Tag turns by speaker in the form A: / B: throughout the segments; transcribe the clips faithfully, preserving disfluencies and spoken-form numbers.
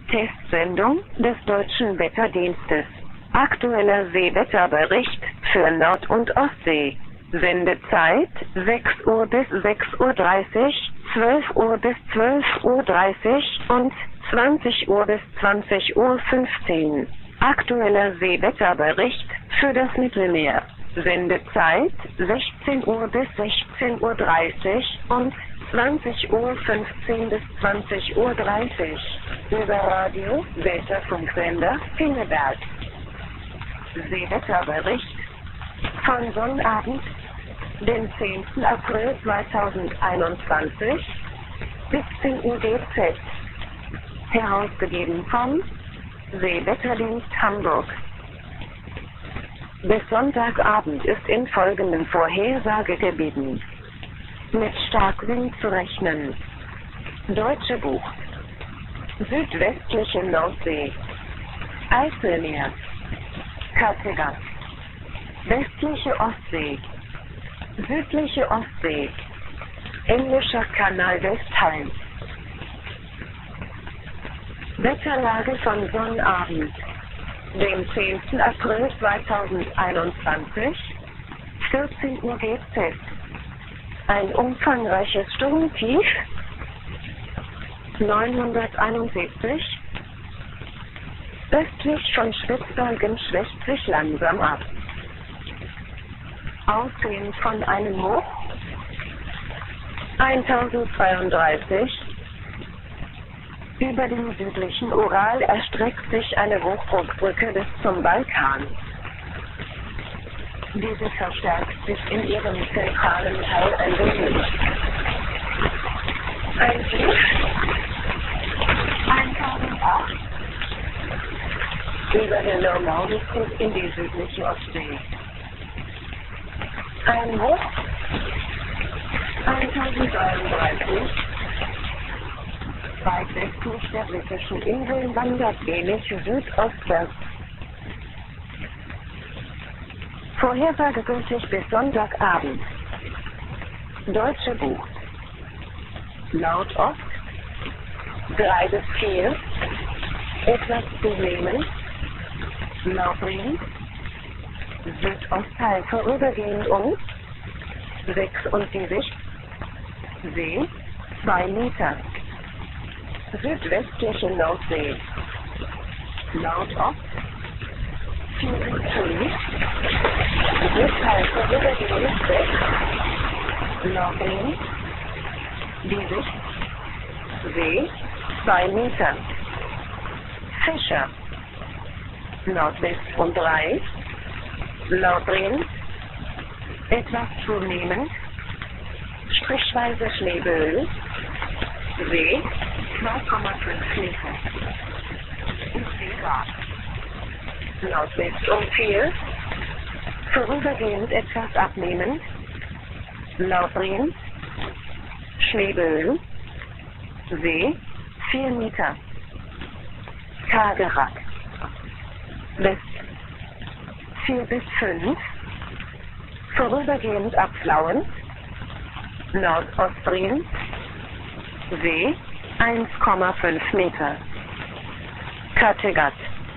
A: Testsendung des Deutschen Wetterdienstes. Aktueller Seewetterbericht für Nord- und Ostsee. Sendezeit sechs Uhr bis sechs Uhr dreißig, zwölf Uhr bis zwölf Uhr dreißig und zwanzig Uhr bis zwanzig Uhr fünfzehn. Aktueller Seewetterbericht für das Mittelmeer. Sendezeit sechzehn Uhr bis sechzehn Uhr dreißig und zwanzig Uhr fünfzehn bis zwanzig Uhr dreißig. Über Radio Wetterfunksender Pinneberg. Seewetterbericht von Sonnabend, den zehnten April zweitausendeinundzwanzig, siebzehn Uhr G Z. Herausgegeben vom Seewetterdienst Hamburg. Bis Sonntagabend ist in folgenden Vorhersagegebieten mit Starkwind zu rechnen. Deutsche Bucht, südwestliche Nordsee, Eiselmeer, Kattegat, westliche Ostsee, südliche Ostsee, Englischer Kanal Westheim. Wetterlage von Sonnabend, dem zehnten April zweitausendeinundzwanzig, vierzehn Uhr G Z. Ein umfangreiches Sturmtief, neunhunderteinundsiebzig, östlich von Spitzbergen schwächt sich langsam ab. Ausgehend von einem Hoch, tausendzweiunddreißig, über dem südlichen Ural erstreckt sich eine Hochdruckbrücke bis zum Balkan. Diese verstärkt sich in ihrem zentralen Teil ein wenig. Ein Tief, tausendacht, über der Normandie bis in die südliche Ostsee. Ein Hoch, tausenddreiunddreißig, weit westlich der britischen Inseln wandert wenig südostwärts. Vorhersage gültig bis Sonntagabend. Deutsche Bucht. Nordost, drei bis vier, etwas zu nehmen. Nordwind, Südostteil vorübergehend um, sechs und die Sicht, See, zwei Meter. Südwestliche Nordsee, Nordost, vier bis fünf, Südteil vorübergehend sechs, Nordwind, die Sicht, See, zwei Meter. Fischer, Nordwest um drei, Nordwind, etwas zunehmend, strichweise Schneeböen, See, zwei Komma fünf Meter. Grad. Nordwest um vier, vorübergehend etwas abnehmend, Nordwind, Schneeböen, See, vier Meter. Skagerrak, West, vier bis fünf, vorübergehend abflauend, Nordostdrehend, See, eins Komma fünf Meter. Kattegat,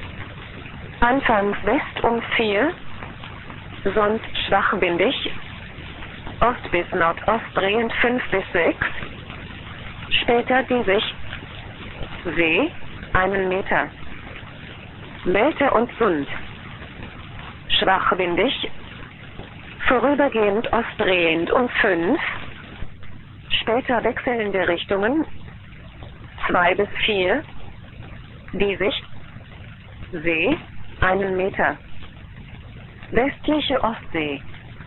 A: anfangs West um vier, sonst schwachwindig, Ost bis Nordost drehend fünf bis sechs, später die Sicht, See, einen Meter. Welte und Sund, schwachwindig, vorübergehend ostdrehend um fünf, später wechselnde Richtungen, zwei bis vier, die Sicht, See, einen Meter. Westliche Ostsee,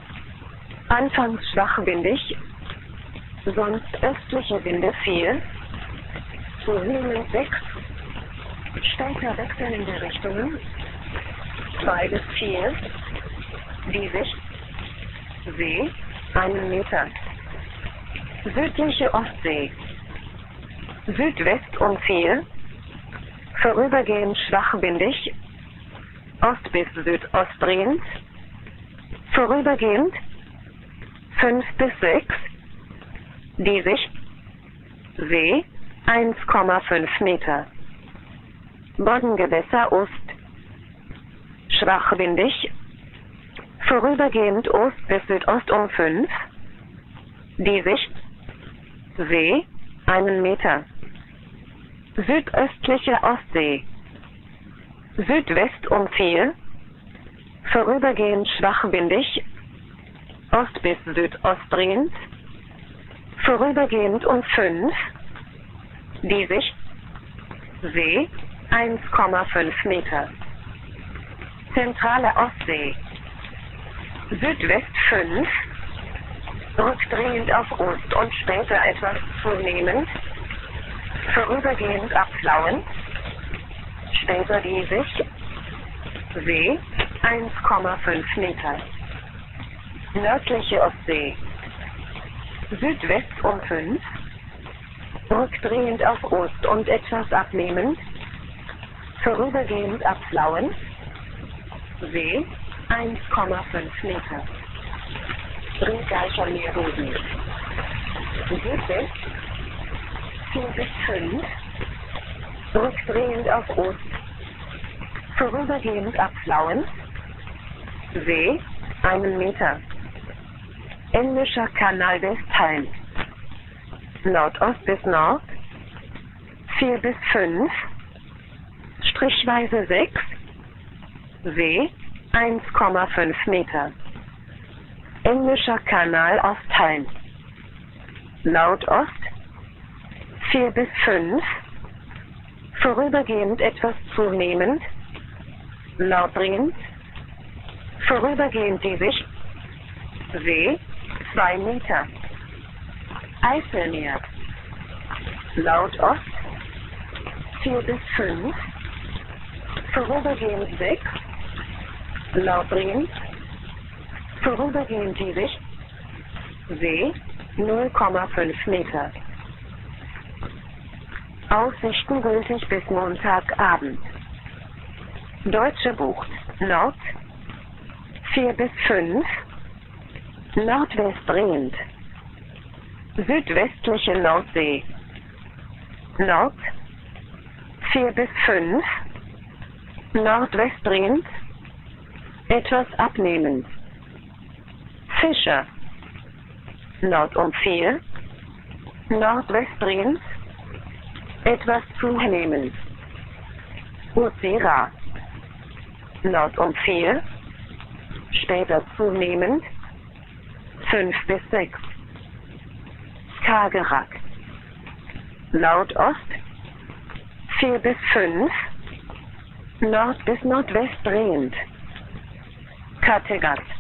A: anfangs schwachwindig, sonst östliche Winde vier, zunehmend sechs, später wechselnde Richtungen, zwei bis vier, die Sicht, See, einen Meter. Südliche Ostsee, Südwest um vier, vorübergehend schwachwindig, Ost bis Südost drehend, vorübergehend fünf bis sechs, die Sicht, See, eins Komma fünf Meter. Boddengewässer Ost. Schwach windig. Vorübergehend Ost bis Südost um fünf. Die Sicht. See, einen Meter. Südöstliche Ostsee. Südwest um vier. Vorübergehend schwach windig. Ost bis Südost drehend. Vorübergehend um fünf. Die Sicht. See, eins Komma fünf Meter. Zentrale Ostsee. Südwest fünf. Rückdrehend auf Ost und später etwas zunehmend. Vorübergehend abflauend. Später die Sicht. See, eins Komma fünf Meter. Nördliche Ostsee. Südwest um fünf. Rückdrehend auf Ost und etwas abnehmend. Vorübergehend abflauend. See, eins Komma fünf Meter. Ringeicher Meerbusen. Südwest vier bis fünf. Rückdrehend auf Ost. Vorübergehend abflauend. See, einen Meter. Englischer Kanal Westheim. Nordost bis Nord. vier bis fünf. Strichweise sechs. See, eins Komma fünf Meter. Englischer Kanal Ostheim. Nordost. vier bis fünf. Vorübergehend etwas zunehmend. Nordringend. Vorübergehend die Sicht. See, zwei Meter. Eiselmeer. Nordost. vier bis fünf. Vorübergehend sechs. Nordringend. Vorübergehend die Sicht. See, null Komma fünf Meter. Aussichten gültig bis Montagabend. Deutsche Bucht. Nord. vier bis fünf. Nordwest drehend. Südwestliche Nordsee. Nord. vier bis fünf. Nordwest drehend. Etwas abnehmend. Fischer. Nord um vier. Nordwest drehend. Etwas zunehmend. Ursera. Nord um vier. Später zunehmend. fünf bis sechs. Skagerrak. Nordost. vier bis fünf. Nord bis Nordwest drehend. Kattegat.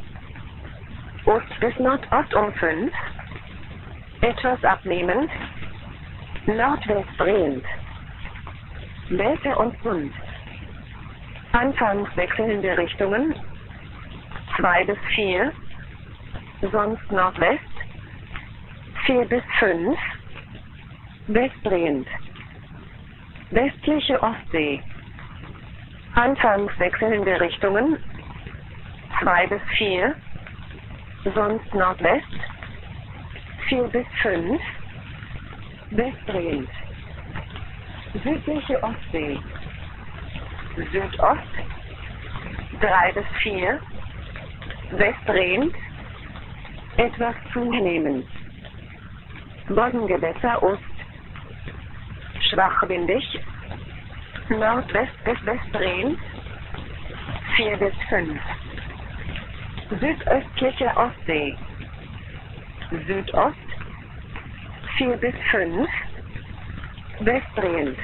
A: Ost bis Nordost um fünf. Etwas abnehmend. Nordwest drehend. Welte und Sund. Anfangs wechselnde Richtungen. zwei bis vier. Sonst Nordwest. vier bis fünf. Westdrehend. Westliche Ostsee. Anfangs wechselnde Richtungen. zwei bis vier. Sonst Nordwest. vier bis fünf. Westdrehend. Südliche Ostsee. Südost. drei bis vier. Westdrehend. Etwas zunehmend. Boddengewässer Ost. Schwachwindig. Nordwest bis Westdrehend. vier bis fünf. Südöstliche Ostsee. Südost. vier bis fünf. Westdrehend.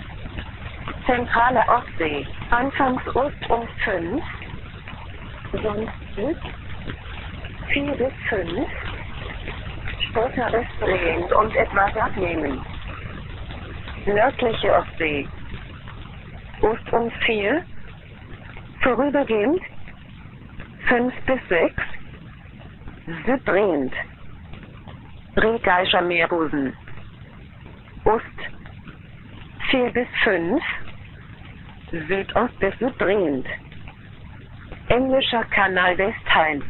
A: Zentrale Ostsee. Anfangs Ost um fünf. Sonst Süd. vier bis fünf. Später westdrehend und etwas abnehmen. Nördliche Ostsee. Ost um vier. Vorübergehend. fünf bis sechs. Süddrehend. Ringeicher Meerbusen. Ost. vier bis fünf. Südost bis Süddrehend. Englischer Kanal Westheim.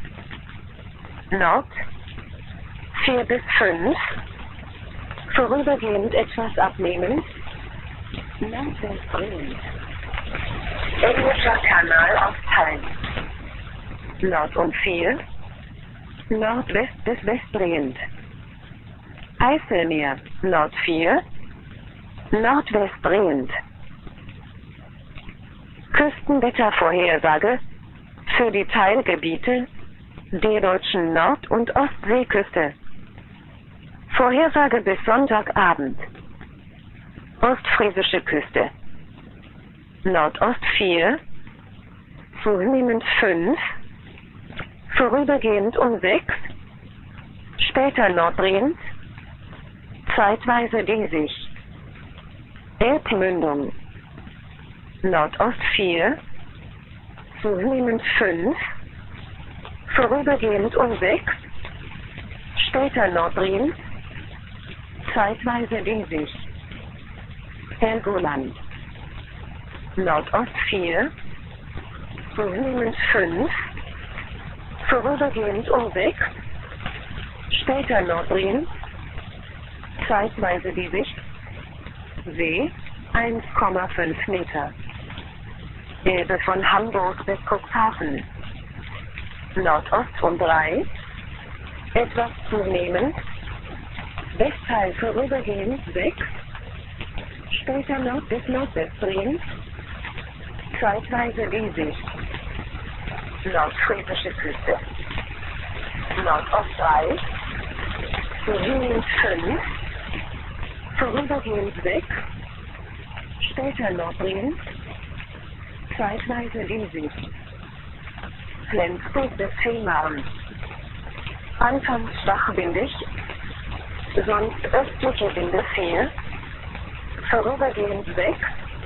A: Nord. vier bis fünf. Vorübergehend etwas abnehmend. Nordwestwind. Englischer Kanal aufteilen. Nord um vier. Nordwest bis westdrehend. Eiselmeer, Nord vier. Nordwestdrehend. Küstenwettervorhersage für die Teilgebiete der deutschen Nord- und Ostseeküste. Vorhersage bis Sonntagabend. Ostfriesische Küste. Nordost vier. Zunehmend fünf. Vorübergehend um sechs. Später norddrehend. Zeitweise diesig. Elbmündung. Nordost vier. Zunehmend fünf. Vorübergehend um sechs. Später norddrehend. Zeitweise diesig. Helgoland. Nordost vier. Zunehmend fünf. Vorübergehend um sechs. Später norddrehend. Zeitweise diesig. See eins Komma fünf Meter. Elbe von Hamburg bis Cuxhaven. Nordost um drei. Etwas zunehmend. Westteil vorübergehend sechs. Später Nord bis Nordwest drehend. Zeitweise diesig. Nordfriesische Küste. Nordost drei. Zunehmend fünf. Vorübergehend sechs. Später norddrehend. Zeitweise diesig. Flensburg bis Fehmarn. Anfangs schwachwindig. Sonst östliche Winde vier. Vorübergehend sechs.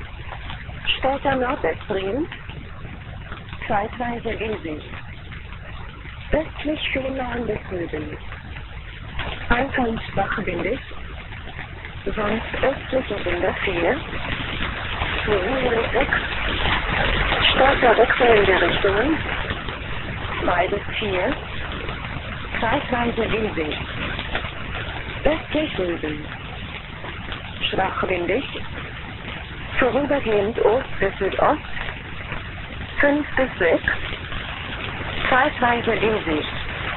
A: Später nordwestdrehend. Zeitweise diesig. Östlich Fehmarn bis Rügen. Anfangs schwachwindig. Sonst östliche Winde vier. Vorübergehend sechs. Stärker wechselnde Richtungen. zwei bis vier. Zeitweise diesig. Östlich Rügen. Schwachwindig. Vorübergehend Ost bis Südost. fünf bis sechs. Zeitweise diesig.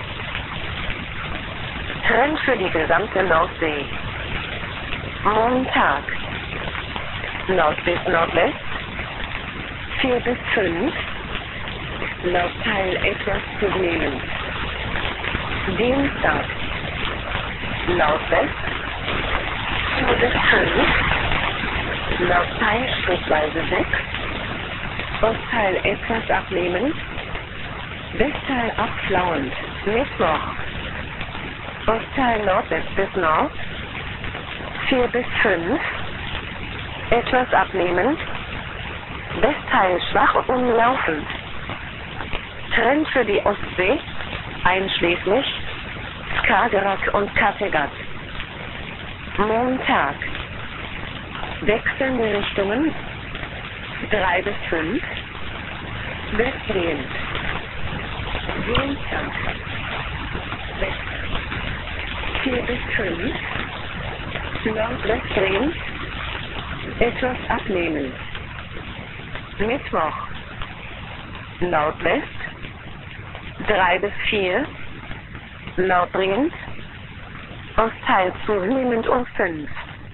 A: Trend für die gesamte Nordsee. Montag. Nord bis Nordwest. vier bis fünf. Nordteil etwas zunehmend. Dienstag. Nordwest. vier bis fünf. Nordteil schrittweise sechs. Ostteil etwas abnehmend. Westteil abflauend. Mittwoch. Ostteil Nordwest bis Nord. vier bis fünf. Etwas abnehmend. Westteil schwach umlaufend. Trend für die Ostsee, einschließlich Skagerrak und Kattegat. Montag. Wechselnde Richtungen. drei bis fünf. Westdrehend. Dienstag. West. vier bis fünf. Nordwestdrehend. Etwas abnehmend. Mittwoch. Nordwest. drei bis vier. Norddrehend. Ostteil zunehmend um fünf.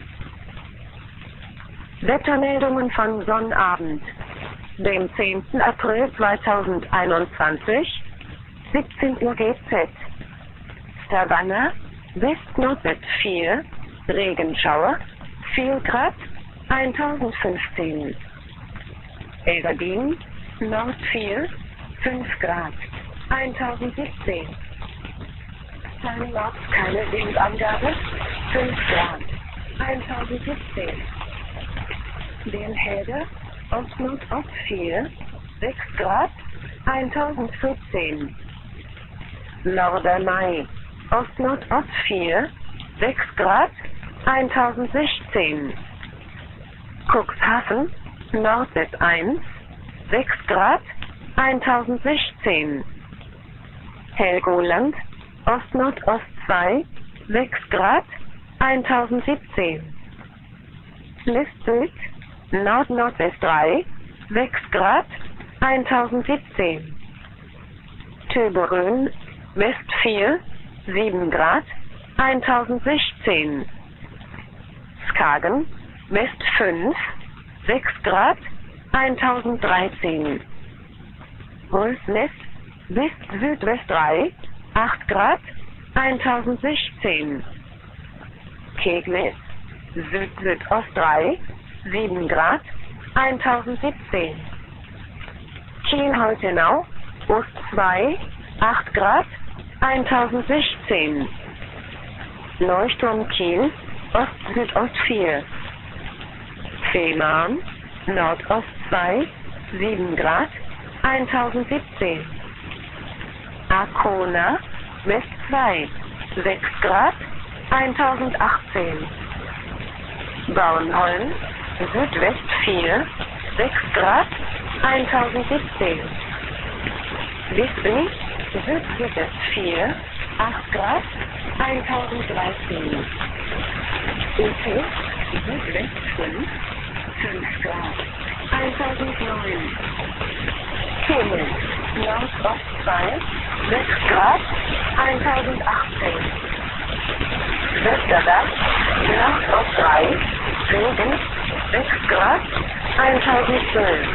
A: Wettermeldungen von Sonnabend, dem zehnten April zweitausendeinundzwanzig, siebzehn Uhr G Z. Savannah, West-Nordwest vier, Regenschauer, vier Grad, tausendfünfzehn. Elverdin, Nord vier, fünf Grad, tausendsiebzehn. Steinmark, keine Windangabe, fünf Grad, tausendsiebzehn. Delhede, Ost-Nordost vier, sechs Grad, tausendvierzehn. Norderney, Ost-Nordost vier, sechs Grad, tausendsechzehn. Cuxhaven, Nordwest eins, sechs Grad, tausendsechzehn. Helgoland, Ost-Nordost zwei, sechs Grad, tausendsiebzehn. Listbild, Nord-Nordwest drei, sechs Grad, eintausendsiebzehn. Töberön, West vier, sieben Grad, eintausendsechzehn. Skagen, West fünf, sechs Grad, eintausenddreizehn. Rösnäs, West-Südwest drei, acht Grad, eintausendsechzehn. Kegnäs, Süd-Südost drei, sieben Grad, eintausendsiebzehn. Kiel-Holtenau, Ost zwei, acht Grad, eintausendsechzehn. Leuchtturm Kiel, Ost-Südost vier. Fehmarn, Nordost zwei, sieben Grad, eintausendsiebzehn. Arkona, West zwei, sechs Grad, eintausendachtzehn. Bornholm, Südwest vier, sechs Grad, eintausendsiebzehn. Visby, Süd-Südwest vier, acht Grad, eintausenddreizehn. Ufe, Südwest fünf, fünf Grad, eintausendneun. Kemmel, Nordost zwei, sechs Grad, eintausendachtzehn. Westerberg, Nordost drei, Regen, sechs Grad, eintausendzwölf.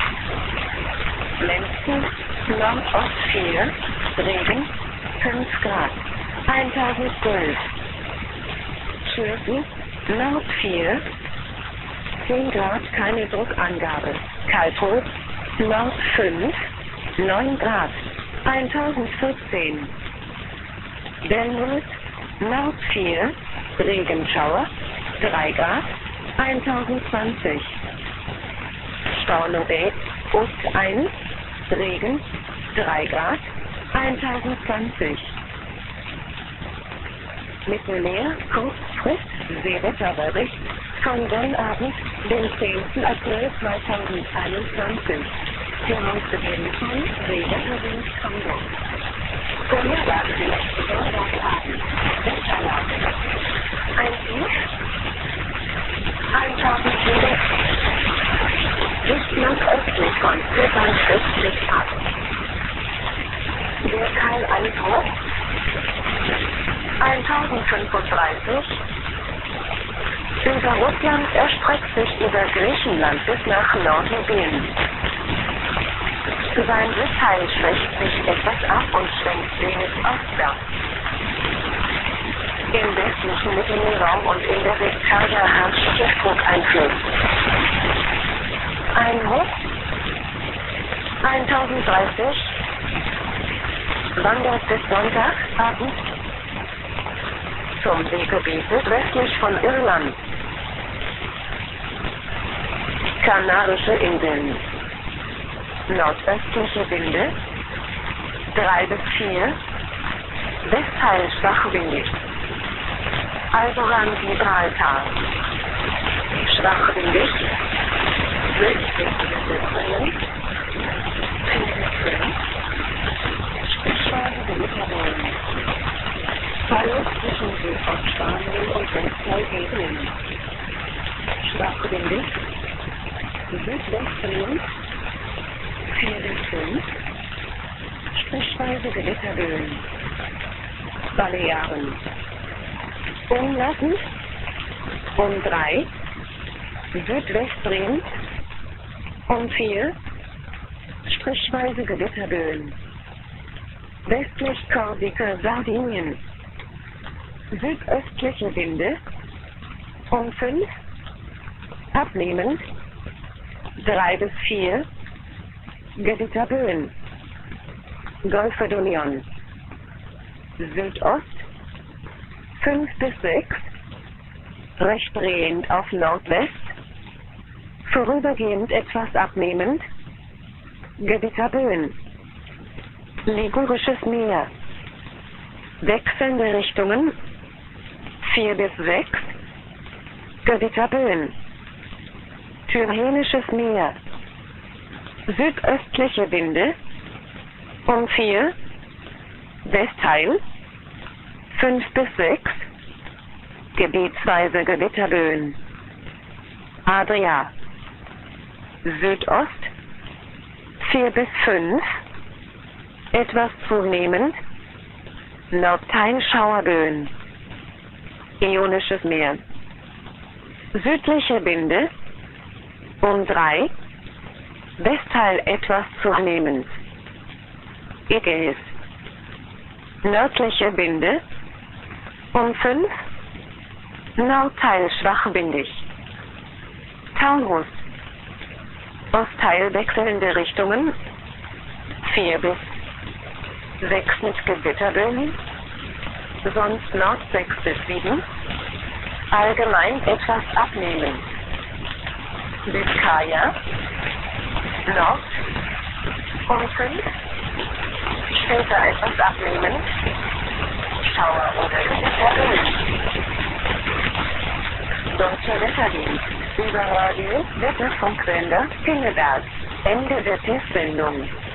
A: Lenzen, Nordost vier, Regen, fünf Grad, eintausendzwölf. Schürfen, Nord vier, zehn Grad, keine Druckangabe. Kaltholz, Nord fünf, neun Grad, eintausendvierzehn. Delmhult, Nord vier, Regenschauer, drei Grad, eintausendzwanzig. Stornoweg, Ost eins, Regen, drei Grad, eintausendzwanzig. Mittelmeer, Kurzfrist, Seewetterbericht von Sonnabend, den zehnten April zweitausendeinundzwanzig. Herausgegeben von Seewetterwind Hamburg. Vorhersagesicht Sonntagabend, Wetterlage. Ein Tief, eintausend Meter. Licht nordöstlich von vierundvierzig Grad. Der Keileinbruch eintausendfünfunddreißig. Über Russland erstreckt sich über Griechenland bis nach Nordlibyen. Sein Südteil schwächt sich etwas ab und schwenkt wenig ostwärts. Im westlichen Mittelmeerraum und in der Vektalia herrscht Tiefdruckeinfluss. Ein Hoch eintausenddreißig wandert bis Sonntagabend zum Seegebiet südwestlich von Irland. Kanarische Inseln. Nordöstliche Winde drei bis vier, Westteil schwachwindig. Alboran Gibraltar schwachwindig, südwestliche vier bis fünf, Stichweise Gewitterwellen. Verlust zwischen Südostspanien und Westteil Belgien. Schwachwindig, Südwestwind vier bis fünf, strichweise Gewitterböen. Balearen. Umlassend um drei, südwestdrehend um vier, strichweise Gewitterböen. Westlich Korsika, Sardinien. Südöstliche Winde um fünf, abnehmend drei bis vier, Gewitterböen. Golfe d'Union. Südost fünf bis sechs, recht drehend auf Nordwest, vorübergehend etwas abnehmend, Gewitterböen. Ligurisches Meer. Wechselnde Richtungen vier bis sechs, Gewitterböen. Tyrrhenisches Meer. Südöstliche Winde um vier, Westteil fünf bis sechs, gebietsweise Gewitterböen. Adria. Südost vier bis fünf, etwas zunehmend, Nordteil Schauerböen, Ionisches Meer, südliche Binde, um drei, Westteil etwas zunehmend, Ägäis, nördliche Binde, um fünf, Nordteil schwachbindig, Taurus, Ostteil wechselnde Richtungen, vier bis sechs mit Gewitterböen, sonst Nord sechs bis sieben, allgemein etwas abnehmen. Biskaya, Nord, um fünf, später etwas abnehmen, Schauer oder Gewitterböen. Deutscher Wetterdienst, über Radio, Wetterfunksender, Pinneberg, Ende der Testsendung.